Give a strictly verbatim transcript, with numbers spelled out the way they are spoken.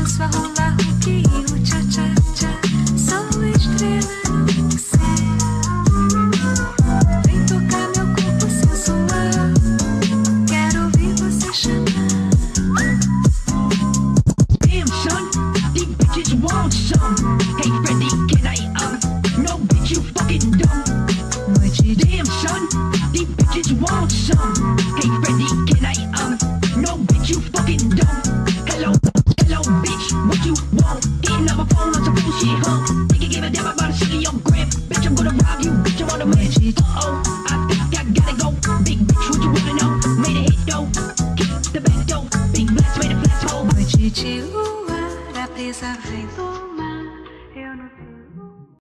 danço a hula hoop e o cha-cha-cha. Sou estrela no céu. Vem tocar meu corpo sensual. Quero ouvir você chamar. Damn son, these bitches want some. Hey Freddy, can I um? No bitch, you fucking dumb. Damn son, these bitches want some. Hey Freddy, can I um? No bitch, you fucking dumb. Hello, hello bitch, what you want? Hitting up my phone on some bullshit, huh? Think you give a damn about a shit in your gram? Bitch, I'm gonna rob you, bitch, I'm on the man. Uh-oh, I think I gotta go. Big bitch, what you wanna know? Made a hit though, kick the back door. Big blast, made a blast hole. Noite de luar, a brisa vem do